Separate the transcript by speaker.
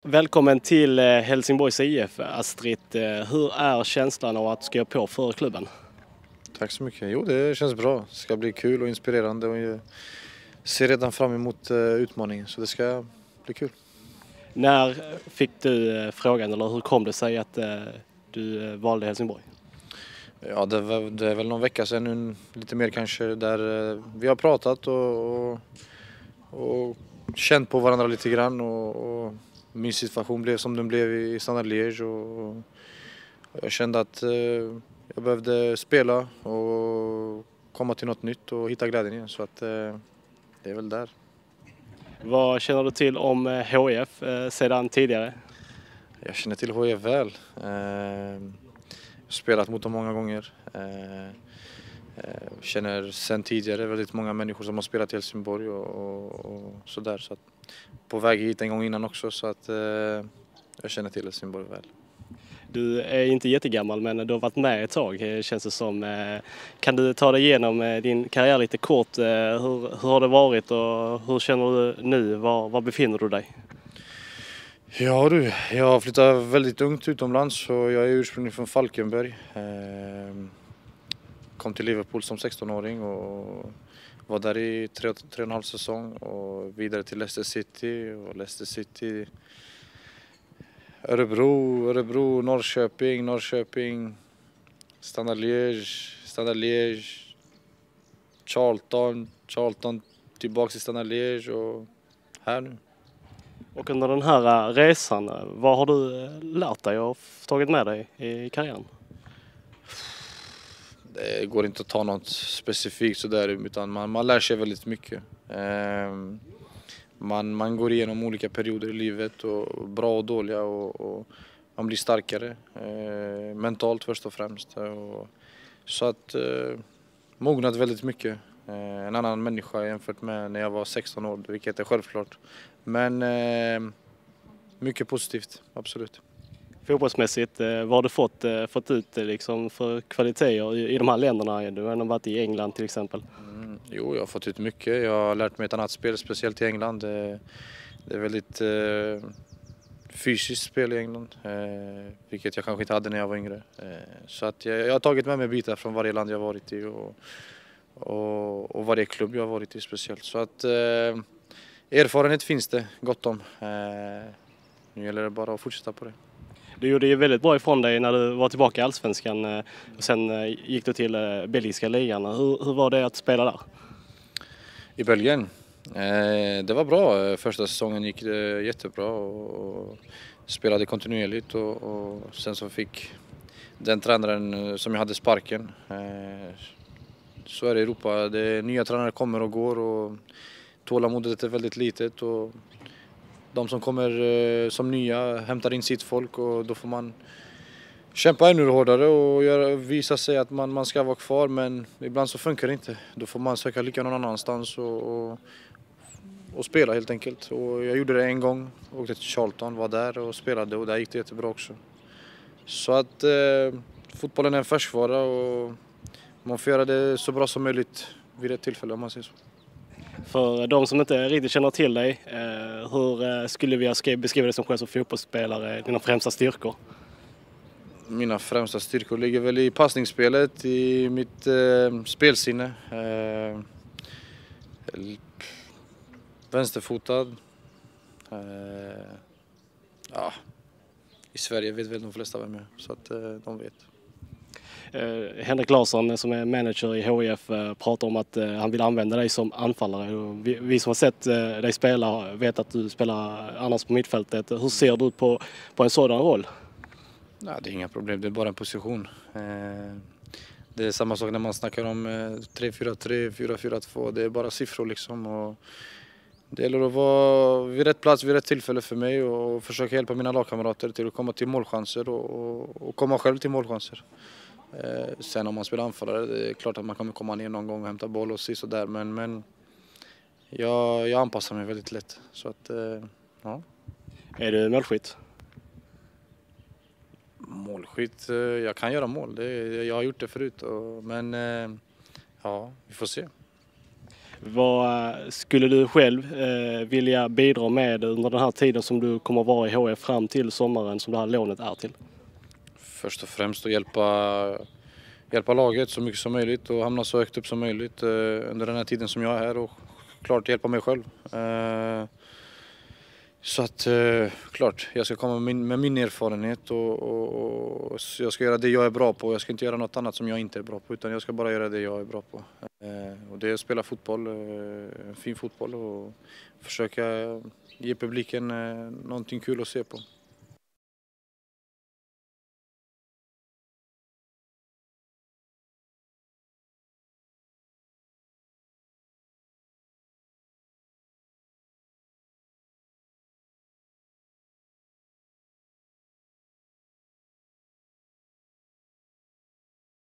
Speaker 1: Välkommen till Helsingborgs IF, Astrid. Hur är känslan av att skriva på för klubben?
Speaker 2: Tack så mycket. Jo, det känns bra. Det ska bli kul och inspirerande och jag ser redan fram emot utmaningen, så det ska bli kul.
Speaker 1: När fick du frågan, eller hur kom det sig att du valde Helsingborg?
Speaker 2: Ja, det är väl någon vecka sedan nu, lite mer kanske, där vi har pratat och känt på varandra lite grann och min situation blev som den blev i Standard Liège och jag kände att jag behövde spela och komma till något nytt och hitta glädjen igen, så att det är väl där.
Speaker 1: Vad känner du till om HIF sedan tidigare?
Speaker 2: Jag känner till HIF väl. Jag har spelat mot dem många gånger. Känner sen tidigare väldigt många människor som har spelat i Helsingborg och sådär. Så att, på väg hit en gång innan också, så att jag känner till Helsingborg väl.
Speaker 1: Du är inte jättegammal, men du har varit med ett tag, känns det som. Kan du ta dig igenom din karriär lite kort? Hur har det varit och hur känner du nu? Var befinner du dig?
Speaker 2: Ja du, jag har flyttat väldigt ungt utomlands och jag är ursprungligen från Falkenberg. Kom till Liverpool som 16-åring och var där i 3,5 säsong och vidare till Leicester City, Örebro, Norrköping, Standard Liège, Charlton, tillbaka till Standard Liège och här nu.
Speaker 1: Och under den här resan, vad har du lärt dig och tagit med dig i karriären?
Speaker 2: Det går inte att ta något specifikt sådär, utan man lär sig väldigt mycket. Man går igenom olika perioder i livet, och bra och dåliga, och man blir starkare mentalt först och främst. Så att mognat väldigt mycket. En annan människa jämfört med när jag var 16 år, vilket är självklart. Men mycket positivt, absolut.
Speaker 1: Fotbollsmässigt, vad har du fått ut liksom för kvaliteter i de här länderna? Du har varit i England till exempel.
Speaker 2: Jo, jag har fått ut mycket. Jag har lärt mig ett annat spel, speciellt i England. Det är väldigt fysiskt spel i England, vilket jag kanske inte hade när jag var yngre. Så att jag har tagit med mig bitar från varje land jag har varit i och varje klubb jag har varit i speciellt. Så att erfarenhet finns det gott om. Nu gäller det bara att fortsätta på det.
Speaker 1: Du gjorde ju väldigt bra ifrån dig när du var tillbaka i Allsvenskan och sen gick du till belgiska ligan. Hur var det att spela där?
Speaker 2: I Belgien? Det var bra. Första säsongen gick det jättebra och spelade kontinuerligt och sen så fick den tränaren som jag hade sparken. Så är det i Europa. Nya tränare kommer och går och tålamodet är väldigt litet, och de som kommer som nya hämtar in sitt folk, och då får man kämpa ännu hårdare och visa sig att man ska vara kvar, men ibland så funkar det inte. Då får man söka lycka någon annanstans och spela helt enkelt. Och jag gjorde det en gång, åkte till Charlton, var där och spelade, och där gick det jättebra också. Så att fotbollen är en färskvara och man får göra det så bra som möjligt vid ett tillfälle, om man säger så.
Speaker 1: För de som inte riktigt känner till dig, hur skulle vi beskriva dig som själv som fotbollsspelare, dina främsta styrkor? Mina
Speaker 2: främsta styrkor ligger väl i passningsspelet, i mitt spelsinne. Vänsterfotad. Ja, i Sverige vet väl de flesta vem jag är, så att de vet.
Speaker 1: Henrik Larsson som är manager i HIF pratar om att han vill använda dig som anfallare. Vi som har sett dig spela vet att du spelar annars på mittfältet. Hur ser du på en sådan roll?
Speaker 2: Nej, det är inga problem, det är bara en position. Det är samma sak när man snackar om 3-4-3, 4-4-2. Det är bara siffror liksom. Och det gäller att vara vid rätt plats vid rätt tillfälle för mig och försöka hjälpa mina lagkamrater till att komma till målchanser och komma själv till målchanser. Sen om man spelar anfallare, det är klart att man kommer komma ner någon gång och hämta boll och så där, men jag anpassar mig väldigt lätt. Så att, ja.
Speaker 1: Är du målskytt?
Speaker 2: Målskytt, jag kan göra mål. Jag har gjort det förut, men ja, vi får se.
Speaker 1: Vad skulle du själv vilja bidra med under den här tiden som du kommer vara i HF fram till sommaren som det här lånet är till?
Speaker 2: Först och främst att hjälpa laget så mycket som möjligt och hamna så högt upp som möjligt under den här tiden som jag är här och klart hjälpa mig själv. Så att klart, jag ska komma med min erfarenhet och jag ska göra det jag är bra på. Jag ska inte göra något annat som jag inte är bra på utan jag ska bara göra det jag är bra på. Och det är att spela fotboll, fin fotboll och försöka ge publiken någonting kul att se på.